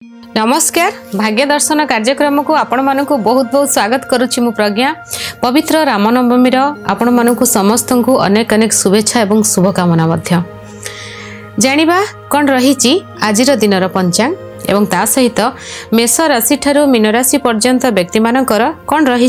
नमस्कार भाग्य दर्शन कार्यक्रम को आपण मानक बहुत बहुत स्वागत करुच्ची मु प्रज्ञा। पवित्र रामनवमी आपण मानक समस्त को अनेक अनेक शुभेच्छा एवं शुभकामना मध्य। जानिबा कौन रही आज दिन पंचांग एवं ता सहित मेष राशि ठारू मीन राशि पर्यंत व्यक्ति मानकर कौन रही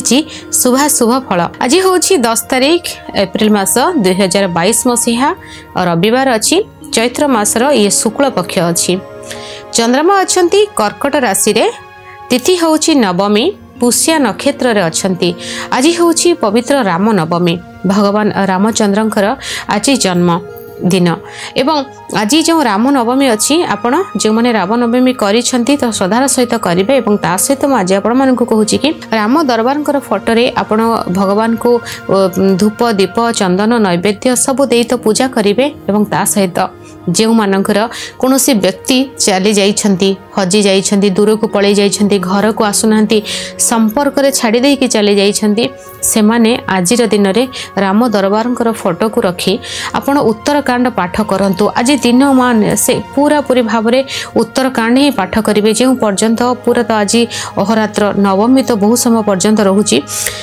शुभ फल। आज हूँ 10 तारीख एप्रिल मास 2022 मसीहा रविवार अच्छी चैत्र मासर ये शुक्ल पक्ष अच्छी। चंद्रमा अछंती कर्कट राशि रे, तिथि होउची नवमी, पुष्या नक्षत्र रे अछंती। आज होउची पवित्र राम नवमी, भगवान रामचंद्रंकर आज जन्म दिन एवं आज जो राम नवमी अच्छी आपण जो मैंने राम नवमी करिसेंती तो श्रद्धार सहित करेंगे। और ता सहित मुझे आपण मानक कहूँ कि राम दरबार फोटोरे आपण भगवान को धूप दीप चंदन नैवेद्य सब दे तो पूजा करेंगे। और ता सहित जो मानकर कौन व्यक्ति चली जाइछंती, हजि जाइछंती, दूर को पलि जाइछंती, घर को आसुना संपर्क रे छाड़ी दे कि चली जाइछंती, सेमाने आजिर दिन रे राम दरबार फोटो को रखी आपण उत्तरकांड पाठ करंतु। आज दिन मान से पूरा पूरी भाव में उत्तरकांड ही पाठ करेंगे जो पर्यंत पूरा तो आज अहोरात्र नवमी तो बहुत समय पर्यंत रोची,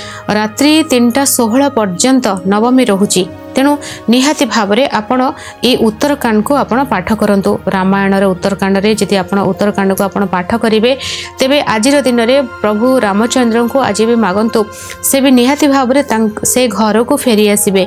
रात्रि 3:16 पर्यंत नवमी रोची। तेणु निहाती भाव में आपण ये उत्तरकांड को आपण पाठ करंतु। रामायण रे उत्तरकांड रे जदि आपण उत्तरकांड को आपण पाठ करेंगे तेबे आजिर दिन रे प्रभु रामचंद्र को आज भी मागंतु, से भी निहाती भाव में से घर को फेरी आसबे।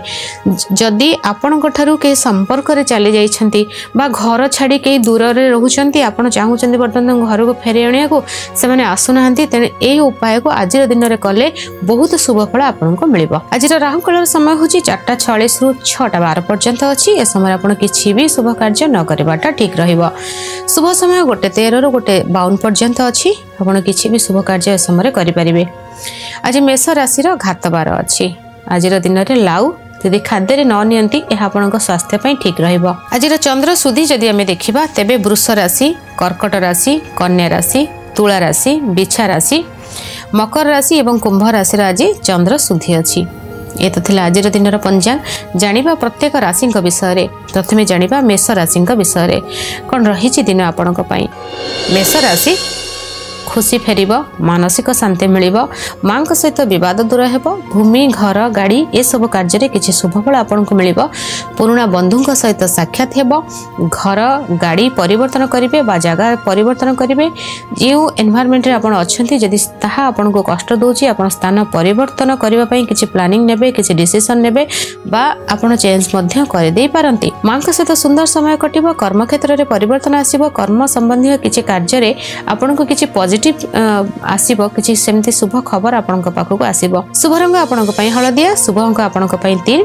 जदि आपण ठारू के संपर्क रे चली जाइछंती बा घर छाड़ी कई दूर रे रहउछंती, आपण चाहउछंती बर्तमान घर को फेरी आनिया को से माने आसुनाहंती, तेने ए उपाय को आजिर दिन रे कले बहुत शुभ फल आपण को मिलिबो। आजिर राहु काल समय होची 4:46 रु 6:12 पर्यंत अच्छी। ए समय आपण किछि भी शुभ कार्य न करबाटा ठीक रहिबो। शुभ समय 1:13 रु 1:52 पर्यंत अच्छी। आपण किछि भी शुभ कार्य ए समय करि परिबे। आज मेष राशि रो घातबार अच्छी। आजिर दिन रे लाउ यदि खाद्य न नियंती यह आपण स्वास्थ्य पई ठीक रहिबो। आजिर चंद्र सुधी जदि आमे देखिबा तेबे वृष राशि, कर्कट राशि, कन्या राशि, तुला राशि, बिछा राशि, मकर राशि एवं कुंभ राशि आज चंद्र सुधी अच्छी। ये तो थिला आज दिन पंचांग। जानिबा प्रत्येक राशि विषय रे प्रथमे जानिबा मेष राशि विषय रे कौन रही दिन आपणक पई। मेष राशि खुशी फेरिब, मानसिक शांति मिलिब, मां सहित विवाद दूर हेब, भूमि घर गाड़ी ए सब कार्य रे किछि शुभफल आपनको मिलिब। पुराना बंधुक सहित साक्षात हेब, घर गाड़ी परिवर्तन करिवे बा जगह परिवर्तन करिवे। जो एनवायरनमेंट रे आपण अछंती जदि ताहा आपनको कष्ट दोची, आपण स्थान परिवर्तन करिवा पई किछि प्लानिंग नेबे, किछि डिसिजन नेबे बा आपण चेंज मध्य कर दे पारंती। मां सहित सुंदर समय कटिबो, कर्म क्षेत्र रे परिवर्तन आसीबो, कर्म संबंधी किछि कार्य रे आपनको किछि पॉजिटिव आसीबो, किछि सेमती शुभ खबर आपनक पाखक आसीबो। शुभ रंग आपनक पई हळदिया, शुभ अंक आपनक पई 3।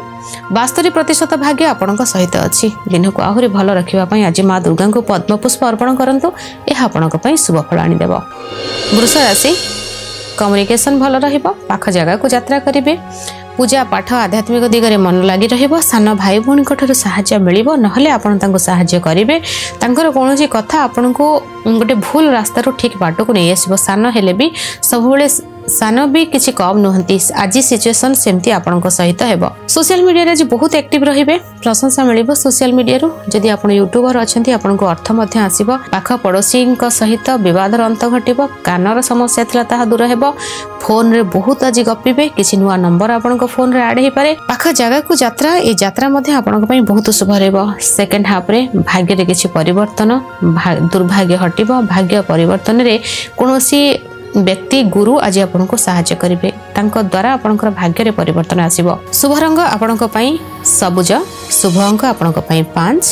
72% भाग्य आपनक सहित अछि। दिन को आहुरी भलो रखिबा पई आज मां दुर्गा को पद्म पुष्प अर्पण करंतु, एहा आपनक पई शुभ फल आनी देबो। वृष राशि कम्युनिकेशन भलो रहिबो, पाख जगह को यात्रा करिवे, पूजा पाठ आध्यात्मिक दिगरे मन लगी रहिबो, सान भाई भौणी ठूँ साहाय्य मिलिबो, नहले आपण तांको साहाय्य करिवे। तांकर कोनोसी कथा आपनको गोटे भूल रास्ता रो ठीक बाट को नहीं आसीबो। सान हेले भी सब बेले सान भी किछि कम नुहंती। आज सिचुएशन सेमती आपनक सहित हेबो। सोशल मीडिया रे बहुत एक्टिव रहिबे, प्रशंसा मिलिबो सोशल मीडिया रो। जदि आपण यूट्यूबर अछंती आपनको अर्थ मध्य आसीबो। पाख पड़ोसी सहित विवादर अंत घटिबो, कानर समस्या थिला ताहा दूर हेबो। फोन रे बहुत आज गपिबे, किछि नुवा नंबर आपनको फोन रे ऐड हे पारे। पाख जगह को यात्रा, ए यात्रा मध्य आपनक पई बहुत शुभ रहबो। सेकंड हाफ रे भाग्य रे किछि परिवर्तन, दुर्भाग्य हटिबो। भाग्य परिवर्तन रे कोनोसी व्यक्ति गुरु आज आपनको साहाय्य करिवे, तांको द्वारा आपनकर भाग्य रे परिवर्तन आसीबो। शुभ रंग आपनक पई सबुज, शुभ अंक आपनक पई 5।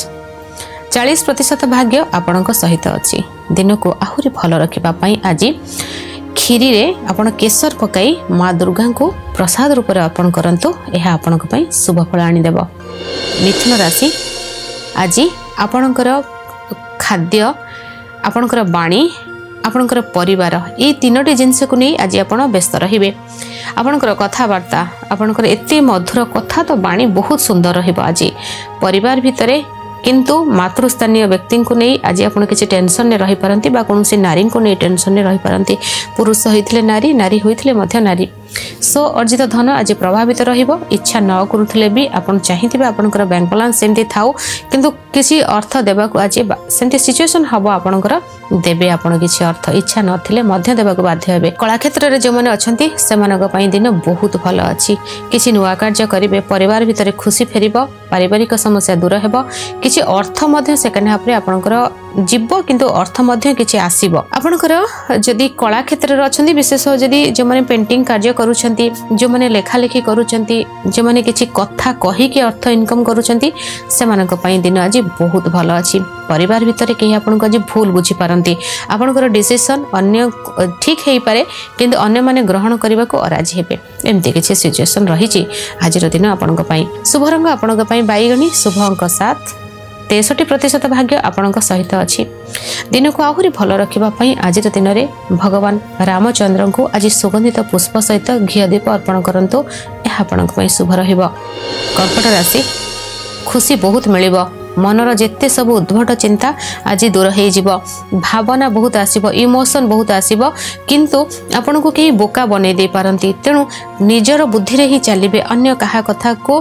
40% भाग्य आपनक सहित अछि। दिन को आहुरी भलो रखिबा पई आज खीरी रे आपण केसर पकाई मां दुर्गा को प्रसाद रूप में अर्पण करंतु, यह आपनक पई शुभ फल आनी देबो। मिथुन राशि आज आपनकर खाद्य, आपनकर बाणी, आपनकर परिवार ये तीनोटी जिनस को नहीं आज आपण व्यस्त रहिबे। आपनकर कथावार्ता, आपनकर एते मधुर कथा तो बाणी बहुत सुंदर रहिबो आज परिवार भितरे। किंतु मातृस्थानीय व्यक्ति को नहीं आज आप किसी टेंशन ने रही पारंती बा कौन नारी को नहीं टेंशन ने रही पारंती। पुरुष होइथिले नारी, नारी होइथिले मध्य नारी। सो अर्जित धन आज प्रभावित रहिबो इच्छा न करूथिले भी आपण चाहिथिबे आपनकर बैंक बैलेंस सेमती थाउ किंतु किसी अर्थ देबा को आज सेमती सिचुएशन हबो आपनकर देबे आपण किसी अर्थ इच्छा नथिले मध्य देबा को बाध्य हेबे कला क्षेत्र रे जे माने अछंती सेमानक पई दिन बहुत भलो अछि किसी नुवा कार्य करिवे परिवार भितरे खुशी फेरिबो पारिवारिक समस्या दूर हेबो किसी अर्थ मध्य सेकेंड हाफ रे आपनकर जीवो किंतु अर्थ मध्य किसी आसीबो आपनकर जदी कला क्षेत्र रे अछंती विशेष जदी जे माने पेंटिंग कार्य करूछंती जो माने लेखा लेखी करूछंती जे माने किसी कथा कहि के अर्थ इनकम करूछंती सेमानक पई दिन आज बहुत भलो अछि परिवार भितरे केही आपनक आज भूल बुझी पारंती आपनकर डिसिजन अन्य ठीक हेई पारे किंतु अन्य माने ग्रहण करबा को अराजी हेबे एमती किसी सिचुएशन रही आज दिन आपनक पई शुभ रंग आपनक पई बैगनी शुभ अंक 7 63% भाग्य आपनक सहित अछि दिन को आहुरी भल रखिबा पई आज दिन रे भगवान रामचंद्र को आज सुगंधित पुष्प सहित घिया दीप अर्पण करंतु यह आपनक पई शुभ रहिबो कर्कट राशि खुशी बहुत मिलिबो मनर जेते सब उद्भट चिंता आज दूर हो जीव भावना बहुत आसीबो इमोशन बहुत आसीबो किंतु आपन को कहीं बोका बने दे पारंती तेणु निजर बुद्धि रे ही चलिबे अन्य कहा कथा को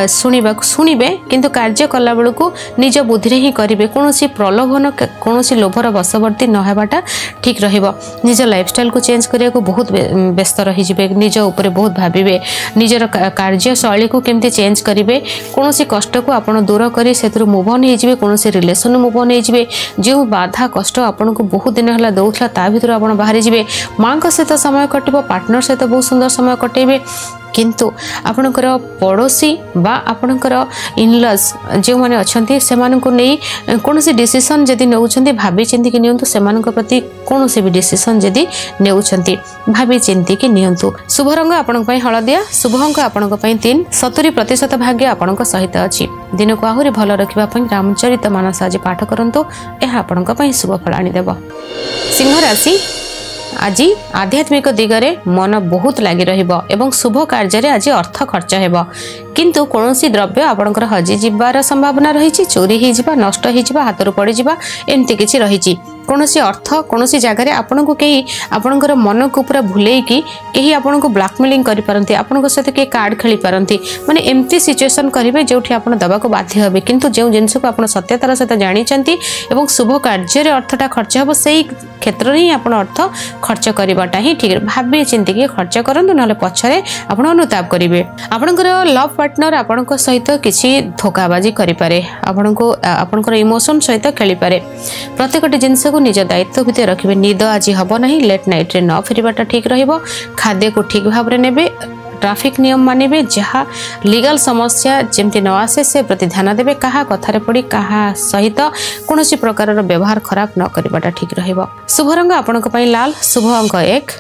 सुनिबे किंतु कार्य कला बेलू को निज बुद्धि रे ही करिवे कोनोसी प्रलोभन कोनोसी लोभर वशवर्ती न हेबाटा ठीक रहिबो निज लाइफस्टाइल को चेंज करिया को बहुत व्यस्त रही जिवे निज ऊपर बहुत भाबिबे निजर कार्य शैली को केमती चेंज करिवे कोनोसी कष्ट को आपन दूर करी सेतु मूव ऑन हो कौन से रिलेशन मूव ऑन हो जो बाधा कष्ट आपन को बहुत दिन है दौला ता भर आप बाहरी जी माँ सहित समय कट पार्टनर सहित बहुत सुंदर समय कटेबे किंतु आपणकर पड़ोसी बा आपणकर इनलॉज जो माने अच्छे से कौन सी डिसीजन जदि नौकरी भाभी चिंती कि नियंतु से प्रति कौन सी भी डिसीजन जदि नौकरी भाभी चिंती कि नियंतु शुभ रंग आपण हलदिया शुभ अंक आपण 3 70% भाग्य आपण सहित अच्छी दिन को आहुरी भल रखा रामचरित मानस आज पाठ करंतु यह आपण शुभ फल आनीदेव सिंह राशि आज आध्यात्मिक दिगरे मन बहुत लगी रहिबो एवं शुभ कार्य आज अर्थ खर्च हेबो किंतु कोनोसी द्रव्य आपणकर हजि जिबार संभावना रही चोरी हो जावा नष्ट हो हाथ पड़ जावा एमती किसी रही कोनोसी अर्थ कोनोसी जगह आपन को कहीं आपणकर मन को पूरा भूले कि कहीं आपन को ब्लैकमेलिंग करि पारंती आपन को सहित के कार्ड खेली पारंती माने एमती सिचुएशन करिवे जोठी आपन दबा को बाध्य हेबे किंतु जो जिनस को आपन सत्यतार सहित जानिचंती एवं शुभ कार्य रे अर्थटा खर्च हेबो सेही क्षेत्र रे आपन अर्थ खर्च करबाटा ही ठीक भाबे चिंती के खर्च करंतु नले पछरे आपन अनुताप करिवे आपनकर लव पार्टनर आपन को सहित किछि धोखाबाजी करि पारे आपन को आपनकर इमोशन सहित खेली पारे प्रत्येक जिनस को निज दायित्व भितर रखिबे निद आज हबो नहीं लेट नाइट रे न फेरिबाटा ठीक रहिबो खाद्य को ठीक भाव रे नेबे ट्रैफिक नियम मानिबे जहाँ लीगल समस्या जमती न आसे से प्रति ध्यान देबे कहा कथारे पड़ी कहा सहित कोनोसी प्रकार व्यवहार खराब न करिबाटा ठीक रहिबो शुभ रंग आपनक पई लाल शुभ अंक 1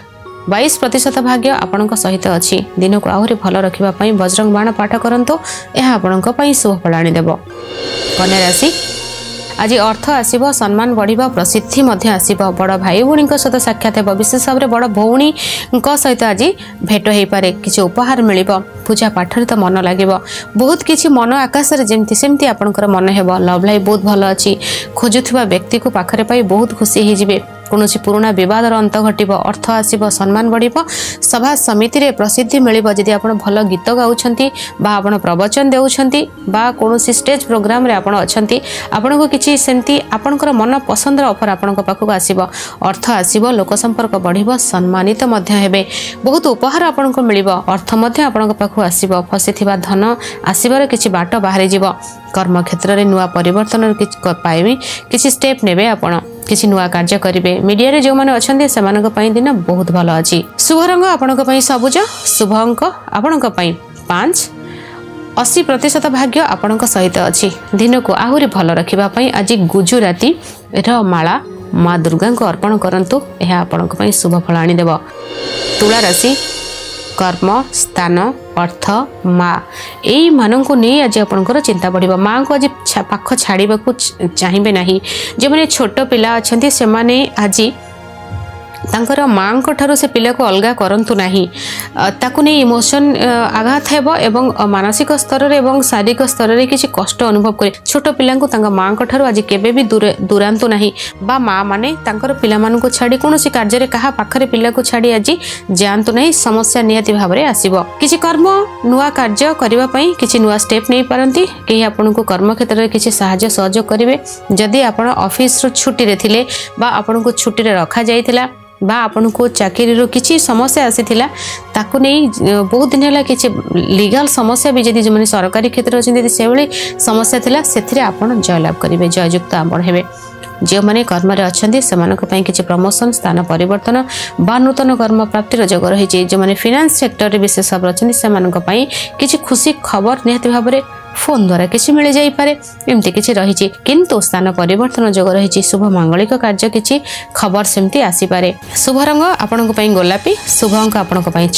22% भाग्य आपनक सहित अछि दिन को आहुरी भल रखिबा पई बजरंग बाण पाठ करंतु यह आपनक पई शुभ फल आनीदेव कन्या राशि आज अर्थ आसीबो सम्मान बढ़िबा प्रसिद्धि मध्य आसीबो बड़ भाई भौणी सहित साक्षात हेबो विशेष भाव में बड़ भौणी सहित आज भेट हो पारे किसी उपहार मिलिबो पूजा पाठ तो मन लागिबो बहुत किसी मन आकाश रे जेमती सेमती आपनकर मन हेबो लव लाइफ बहुत भल अछि खोजुथिबा व्यक्ति को पाखरे पाई बहुत खुशी हो जिवे कौनसी पुराना विवादर अंत घटिबो अर्थ आसीबो सम्मान बढ़िबो सभा समिति रे प्रसिद्धि मिलिबो जदि आपण भल गीत गाउछंती बा आपण प्रवचन देउछंती बा कौनसी स्टेज प्रोग्राम रे आपण अछंती आपण को किछि सेंती आपणकर मन पसंदर ऑफर आपण को पाखु आसीबो अर्थ आसीबो लोक संपर्क बढ़िबो सम्मानित मध्य हेबे बहुत उपहार आपण को मिलिबो अर्थ मध्य आपण को पाखु आसीबो फसिथिबा धन आसीबार किछि बाट बाहरी जीवो कर्म क्षेत्र रे नुवा परिवर्तन पाइबे किछि स्टेप नेबे आपण किसी नुआ कार्य करेंगे मीडिया रे जो माने अछंते सेमानक पई दिन बहुत भल अछि शुभ रंग आपनक पई सबुज शुभ अंक आपनक पई 5 80% भाग्य आपनक सहित अछि दिन को आहुरी भल रखिबा पई आज गुजराती र माला माँ दुर्गा को अर्पण करंतु यह आपनक पई शुभ फल आनी देबो तुला राशि कर्म स्थान अर्थ माँ यही मान को नहीं आज आपंकर चिंता बढ़ माँ को आज पाख छाड़ा चाहिए ना जो मैंने छोट पिला अच्छा से आज तांकर माँ ठारू से पिला को अलग करंतु नाही ताकू नहीं इमोशन आघात हेबो एवं मानसिक स्तर रे एवं शारीरिक स्तर रे किछि कष्ट अनुभव करे छोट पिला को तांका माँ ठारू आज केबे भी दूरांतु नाही बा माँ माने तांकर पिला मान को छाड़ी कोनोसी कार्य रे कहा पाखरे पिला को छाड़ी आज जानतु नहीं समस्या नियति भाव रे आसीबो किछि कर्म नुआ कार्य करिवा पई किछि नुआ स्टेप नै पारंती केही आपन को कर्म क्षेत्र रे किछि सहाय्य सहयोग करिवे जदि आपन ऑफिस रो छुट्टी रे थिले बा आपन को छुट्टी रे रखा जायतिला बा आपन को चाकरी रो किछि समस्या आसीथिला ताकू नहीं बहुत दिन है किछि लीगल समस्या भी जदि जो सरकारी क्षेत्र अछिन से बेले समस्या थिला सेथिरे आपन जयलाभ करिवे जययुक्त आपण हेबे जो माने कर्म रे अछंती सेमानक पई किछि प्रमोशन स्थान परिवर्तन बा नूतन कर्म प्राप्तिर जग रही जो माने फाइनेंस सेक्टर रे विशेष अछंती सेमानक पई किछि खुशी खबर निहत भाव रे फोन द्वारा किसी मिल जाई पारे एमती किछि रही किंतु स्थान परिवर्तन जग रही शुभ मांगलिक कार्य किछि खबर सेमती आसी पारे शुभ रंग आपनक पई गोलापी शुभ अंक आपनक पई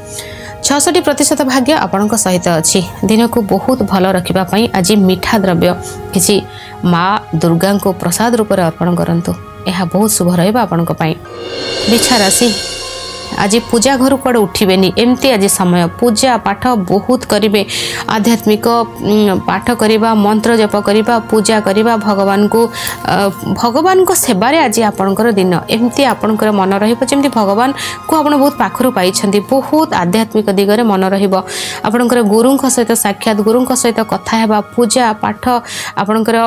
66% भाग्य आपनक सहित अछि दिन को बहुत भल रखिबा पई आज मीठा द्रव्य किछि माँ दुर्गा को प्रसाद रूप में अर्पण करंतु यह बहुत शुभ रहइबा आपनक पई बिछा राशि आज पूजा घर कड़े उठिबेनी एमती आज समय पूजा पाठ बहुत करिवे आध्यात्मिक पाठ करिबा मंत्र जप करिबा पूजा करिबा भगवान को सेवा रे आज आपनकर दिन एमती आपनकर मन रहिबो जेमती भगवान को आपण बहुत पाखरु पाइछंती बहुत आध्यात्मिक दिगरे मन रहिबो आपनकर गुरुंक सहित साक्षात गुरुंक सहित कथा हेबा पूजा पाठ आपनकर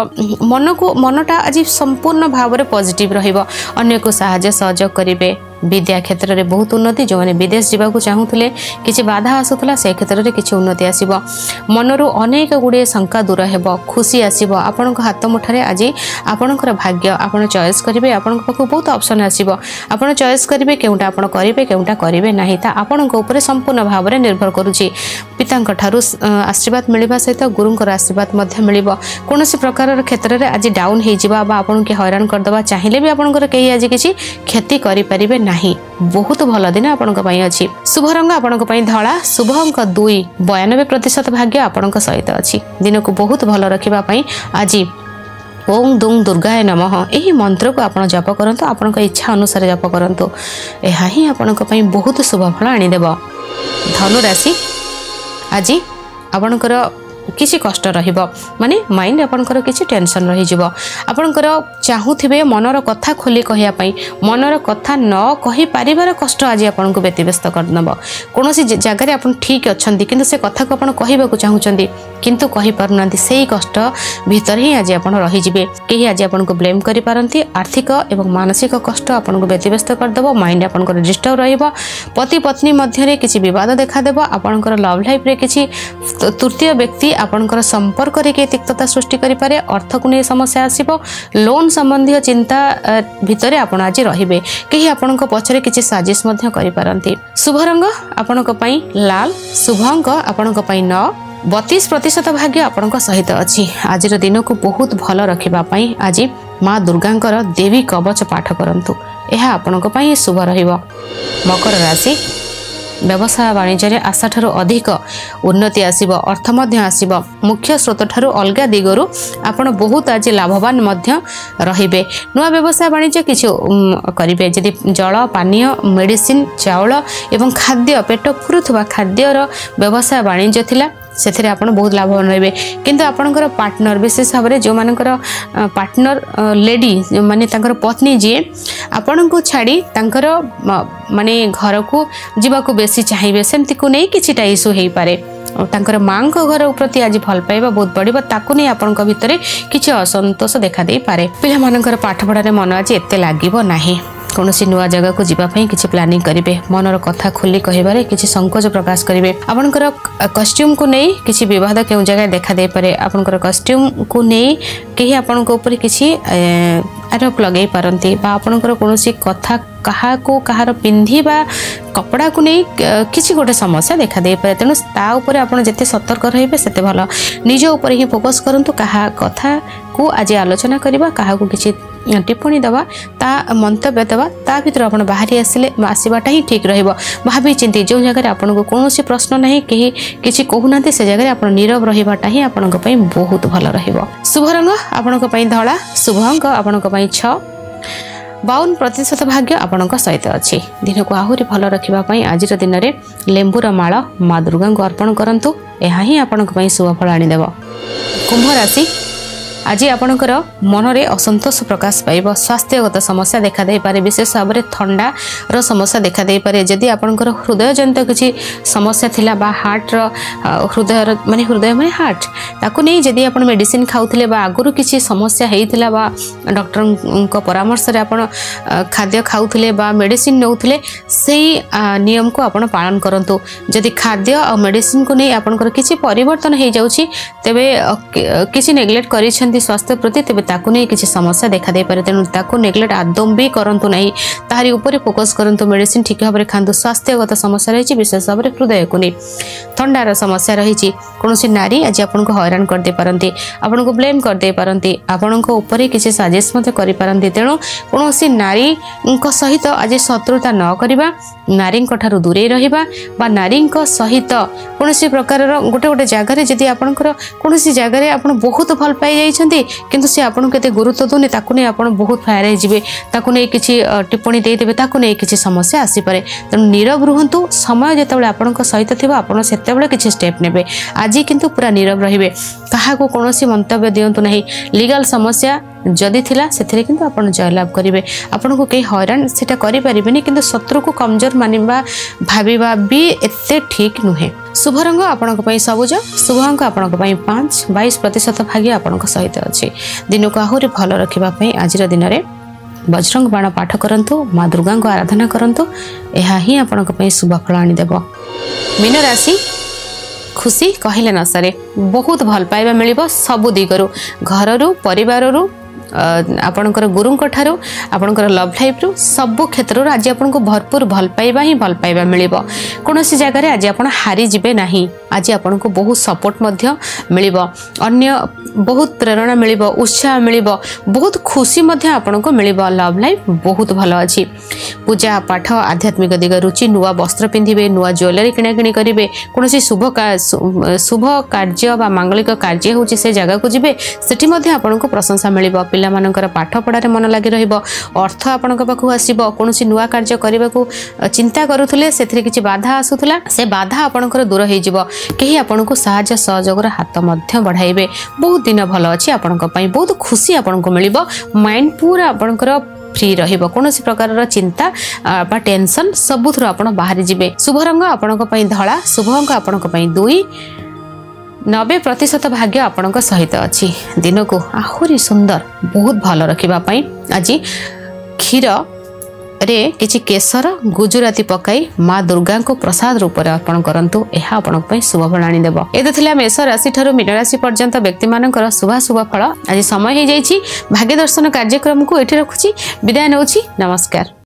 मनटा आज संपूर्ण भाव रे पॉजिटिव रहिबो अन्य को सहाय्य सहयोग करिवे विद्या क्षेत्र में बहुत उन्नति जो मैंने विदेश जावाक चाहूले किसी बाधा आसूला से क्षेत्र में किसी उन्नति आसब मनरू अनेक गुड़े शंका दूर हो खुशी आसब आपण हाथ मुठारे आज आपणकर भाग्य आपड़ चॉइस करेंगे आपण पाख बहुत ऑप्शन आसब आपड़ चॉइस करेंगे केउटा आपण करेंगे केउटा करेंगे ना आपण संपूर्ण भाव में निर्भर करुच्ची पिता आशीर्वाद मिलवा सहित गुरुंकर आशीर्वाद मिल कौन प्रकार क्षेत्र में आज डाउन होपन के हैरान करदे चाहिए भी आपंकर कहीं आज किसी क्षति करें नहीं बहुत भल दिन आपंक अच्छी शुभ रंग आपंक धला शुभ अंक 2 92% भाग्य आपंक सहित अच्छी दिन को बहुत भल रखापी आज ओं दुं दुर्गाय नमः यही मंत्र को आप जप करंतु आपण इच्छा अनुसार जप करंतु यह ही आपंक बहुत शुभ फल आनीदेव धनु राशि आज आपणकर किसी कष्ट रहिबो माने माइंड आपणकर किसी टेंशन रही जिवो आपणकर चाहूथिबे मनर कथा खोली कहिया पई मनर कथा न कहि पारिबार कष्ट आज आपन को व्यतिव्यस्त कर नबो कोनोसी जगह रे आपन ठीक अछंती किंतु से कथा को आपन कहिबा को चाहूचंती किंतु कहि पारनांती सेही कष्ट भीतर ही आज आपन रही जिवे केही आज आपन को ब्लेम करि पारंती आर्थिक एवं मानसिक कष्ट आपन को व्यतिव्यस्त कर दबो माइंड आपन को डिस्टर्ब रहिबो पति पत्नी मध्य रे किसी विवाद देखा देबो आपन को लव लाइफ रे किसी तृतीय व्यक्ति आपनकर संपर्क रे के तिक्तता सृष्टि करि पारे अर्थ को नै समस्या आसीबो लोन संबंधी चिंता भितरे आपण आज रहिबे केही आपनक पछरे किछि साजिश मध्य करि पारंती शुभ रंग आपनक पई लाल शुभ अंक आपनक पई 32% भाग्य आपनक सहित अछि आज दिन को बहुत भल रखिबा पई आज माँ दुर्गांकर देवी कवच पाठ करंतु यह आपनक पई शुभ रहिबो मकर राशि व्यवसाय वाणिज्य रे आशा ठारू अधिक उन्नति आसीबो अर्थ मध्य आसीबो मुख्य स्रोत ठारू अलगा दिगरु आपण बहुत आज लाभवान मध्य रहिबे नुआ व्यवसाय वाणिज्य किछु करिवे जदि जल पानीय मेडिसिन चाउल एवं खाद्य पेट पुरुथबा खाद्यर व्यवसाय वाणिज्य थिला सेथिरे आपण बहुत लाभवान रहिबे किंतु आपणकर पार्टनर विशेष भाव में जो मानकर पार्टनर लेडी माने तांकर पत्नी जी आपण को छाड़ी तांकर माने घर को जीवा को बेसी चाहिए सेमती को नहीं किछिटा इशू हेई पारे तांकर माँ को घर प्रति आज भल पाइबा बहुत बढ़िबो ताकू नहीं आपणक भितरे किछि असंतोष देखा दे पारे पिला मानकर पाठ पढ़ा रे मन आज एते लागिबो नाही कौनसी नुआ जगह को जीवाई किसी प्लानिंग करेंगे मनर कथा खोली कहबारे किसी संकोच प्रकाश करेंगे आपणकर कस्ट्यूम को नहीं किसी विवाद क्यों जगह देखा दे पारे आपणकर कस्ट्यूम को नहीं कहीं आपण ऊपर किसी आरोप लगे पारती आपणकर कौनसी कथा कहा को कहार पिंधिबा कपड़ा को नहीं किसी गोटे समस्या देखा दे पारे तेणु ता ऊपर आपण जते सतर्क रहिबे सेते भल निज ऊपर ही फोकस करंतु कहा कथा को आज आलोचना करबा कहा को किसी टिप्पणी दवा ता मंतव्य दवा ता भीतर आपण बाहरी आसिले आसीबाटा ही ठीक रहइबो भाबी चिंती जो जगह आपण को कोनोसी प्रश्न नहीं कहीं किसी कहूनांती से जगह आपण नीरव रहिबाटा ही आपण को पई बहुत भल रहइबो शुभ रंग आपण को पई धला शुभ अंक आपण को पई 6 52% भाग्य आपणक सहित अच्छी दिन को आहरी भल रखापी आज दिन में लेंबूर माल माँ दुर्गा को अर्पण करूँ यह ही आपण शुभफल आनीदेव। कुंभ राशि आज आपणकर मनरे असंतोष प्रकाश पाइब स्वास्थ्यगत समस्या देखा दे पारे विशेष भाव में थंडार समस्या देखा दे पारे जदि आपणकर हृदय जनित किसी समस्या थिला बा हार्ट हृदय माने हार्ट ताकू नहीं जदि आप मेडिसिन खाऊले आगुरी किसी समस्या होता बा डॉक्टर परामर्श रे आपण खाद्य खाऊले बा मेडिसिन नौले से नियम को आपण पालन करंतु जदि खाद्य और मेडिसिन को नहीं आपणकर किसी परिवर्तन हो जाउछि तेबे किसी नेग्लेक्ट करिसेंती स्वास्थ्य प्रति तेज ताकू नहीं किसी समस्या देखा दे पारे तेणु ताकू नेग्लेक्ट आदम भी करंतु नहीं तारी ऊपर फोकस करंतु मेडिसिन ठीक भाव में खातु स्वास्थ्यगत समस्या रही विशेष भाव में हृदय को नहीं थंडार समस्या रही कौन नारी आज आपन को हैरान करदे पारती आपन को ब्लेम करदे पारती आपण किसी साजिश करपारती तेणु कौन नारी सहित आज शत्रुता न करवा नारी दूरे रहा नारी सहित कौन प्रकार गोटे गोटे जगार जदि आपंकर कौन जगार आप बहुत भल पाई किंतु से आपको केते गुरुत्व दूनी ताकू नहीं आप बहुत फायर होइजिबे ताकू नहीं किसी टिप्पणी देदेवे ताकू नहीं किसी समस्या आसीपे तेणु नीरव रुहतु समय जिते आपण सहित थी आपड़ से किसी स्टेप नेबे आज किंतु पूरा नीरव रहिबे कहा कौन मंतव्य दिंतु नहीं लीगल समस्या जदि थिला सेथिरे किंतु आपण जयलाभ करेंगे आपन को कई हैरान सेटा करि परिबेनी किंतु शत्रु को कमजोर मानिबा भाबिबा भी एते ठीक नुहे। शुभ रंग आपनक पई सबुज शुभ अंक आपनक पई 5-22% भाग्य आपनक सहित अछि दिन को आहुरी भल रखिबा पई आजिर दिन रे बजरंग बाण पाठ करंतु माँ दुर्गा को आराधना करंतु एहा ही आपनक पई शुभ फल आनी देबो। मीन राशि खुशी कहले न सरे बहुत भल पाइबा मिलिबो सबु दिगरु घररू परिवाररू आपणकर गुरु ठारू आपणकर लव लाइफ रु सबु क्षेत्र आज आपको भरपूर भल पाइबा मिलिबो कौन जगार आज आप हारी जिबे नहीं आज आपको बहुत सपोर्ट मिलिबो अन्य बहुत प्रेरणा मिलिबो उत्साह मिलिबो बहुत खुशी आपको मिलिबो लव लाइफ बहुत भल अच्छी पूजा पाठ आध्यात्मिक दिग रुचि नुआ वस्त्र पिंधिबे नुआ ज्वेलरी किणाकिणी करेंगे कौन शुभ कार्य बा मांगलिक कार्य होची से जगह को जिबे सेठी मध्ये आपको प्रशंसा मिलिबो पिला मानकर पाठ पढ़ारे मन लगी रहिबो अर्थ आपण पाखु आसीबो कौन नुआ कार्य करने को चिंता करुले से किसी बाधा आसूला से बाधा आपणकर दूर हो कहीं आपन को साहाय्य सहयोगर हाथ बढ़ाइबे बहुत दिन भल अच्छी आपण बहुत खुशी आपको मिल माइंड पूरा आपणकर फ्री रहिबो कौन प्रकार चिंता बा टेंशन सबुथुर आपण बाहरी जिबे। शुभ रंग आपणक पई धला शुभ अंक आपणक पई 2-90% भाग्य आपणक सहित अच्छी दिन को आहुरी सुंदर बहुत भल रखापी आज क्षीर रे किछि केसर गुजराती पकाई माँ दुर्गा को प्रसाद रूप में अर्पण करंतु यह आपन शुभ फल आनी देबो। एते थिला मेष राशि ठारू मीन राशि पर्यंत व्यक्ति मानकर शुभ फल आज समय हो जाइछि भाग्य दर्शन कार्यक्रम को एठी रखुछि विदाय नउछि नमस्कार।